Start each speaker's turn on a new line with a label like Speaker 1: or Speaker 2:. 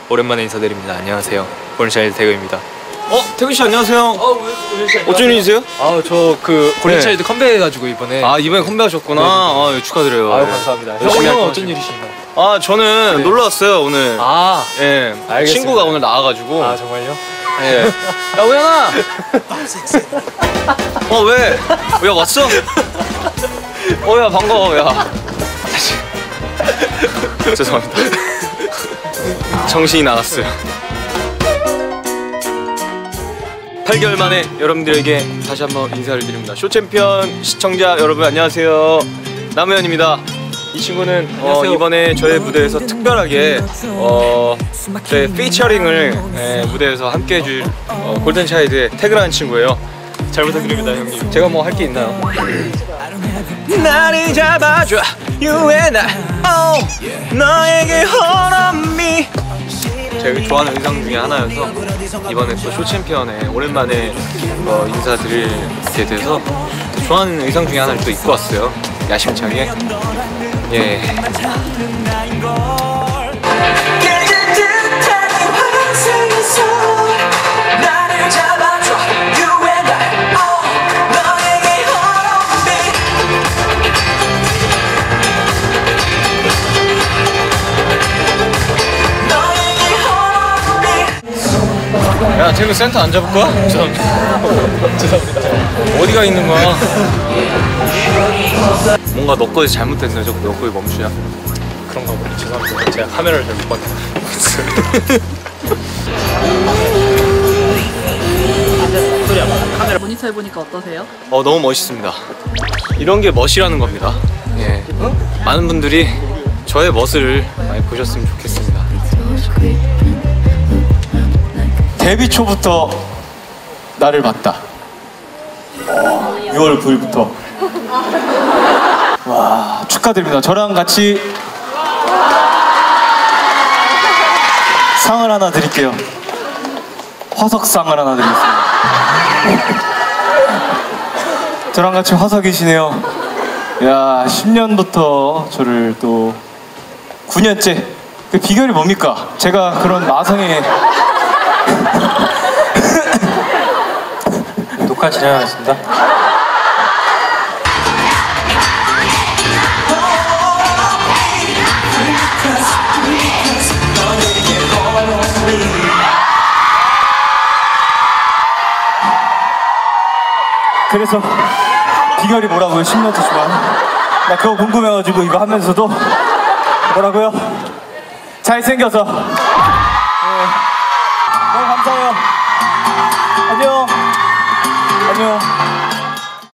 Speaker 1: 오랜만에 인사드립니다. 안녕하세요. 골든차일드 태그입니다.
Speaker 2: 태균 씨 안녕하세요. 어쩐 일이세요?
Speaker 1: 저 그 골든차일드 컴백해가지고 이번에.
Speaker 2: 이번에 컴백하셨구나. 네. 축하드려요.
Speaker 1: 감사합니다. 형은 어쩐 일이신가요?
Speaker 2: 저는 놀러 왔어요 오늘. 예.
Speaker 1: 알겠습니다.
Speaker 2: 친구가 오늘 나와가지고.
Speaker 1: 정말요?
Speaker 2: 예. 야 우연아. 왜? 야 왔어? 야 반가워. 야. 죄송합니다. 정신이 나갔어요. 8개월 만에 여러분들에게 다시 한번 인사를 드립니다. 쇼챔피언 시청자 여러분 안녕하세요. 남우현입니다. 이 친구는 이번에 저의 무대에서 특별하게 저의 피처링을 무대에서 함께 해줄 골든차일드의 태그라는 친구예요. 잘 부탁드립니다 형님. 제가 뭐 할 게 있나요? 나를 잡아줘 You and I 너에게 hold me. 제가 좋아하는 의상 중에 하나여서 이번에 또 쇼챔피언에 오랜만에 인사드리게 돼서 좋아하는 의상 중에 하나를 또 입고 왔어요. 야심차게. 예. 야, 태그 센터 안 잡을 거야? 죄송합니다. 죄송합니다. 어디가 있는 거야? 뭔가 너 거에서 잘못됐네. 자꾸 너 거에 멈추냐?
Speaker 1: 그런가 보네. 죄송합니다. 제가 카메라를 잘 못 봤네.
Speaker 3: 카메라 모니터 해보니까 어떠세요?
Speaker 2: 너무 멋있습니다. 이런 게 멋이라는 겁니다. 예. 많은 분들이 저의 멋을 많이 보셨으면 좋겠습니다.
Speaker 4: 데뷔 초부터 나를 봤다. 6월 9일부터. 와, 축하드립니다. 저랑 같이 상을 하나 드릴게요. 화석상을 하나 드리겠습니다. 저랑 같이 화석이시네요. 야, 10년부터 저를 또 9년째. 그 비결이 뭡니까? 제가 그런 마성의 녹화 진행하겠습니다. 그래서 비결이 뭐라고요? 10년째 동안 나 그거 궁금해가지고 이거 하면서도 뭐라고요? 잘생겨서